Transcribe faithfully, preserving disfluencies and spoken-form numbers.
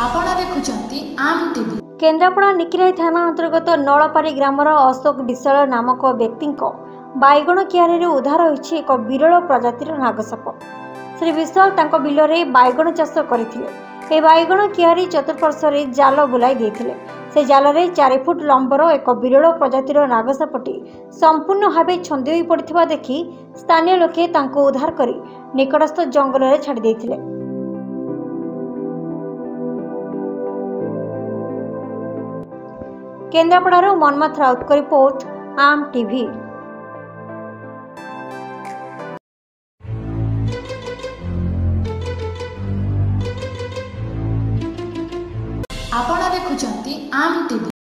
आपण देखुचंती आम टीवी। केन्द्रापड़ा निकिराई थाना अंतर्गत नलपारी ग्रामर अशोक विशाल नामक व्यक्ति बैगण कियारी उद्धार होइछि एक विरल प्रजातिर नागसाप। श्री विशाल तांको बिलरे बैगण चाष करथिले। ए बैगण कियारी चतुर्पार्श्व जाल बुलाई देथिले। से जाल रे चार फुट लंबर एक विरल प्रजातिर नागसापटी संपूर्ण भावे छंदी होई पड़िथिबा देखि स्थानीय लोके तांको उद्धार करी निकटस्थ जंगल रे छाड़ी देथिले। केन्द्रापड़ारू मनमथ राउत को रिपोर्ट आम टीवी। आपण देखुचंती आम टीवी।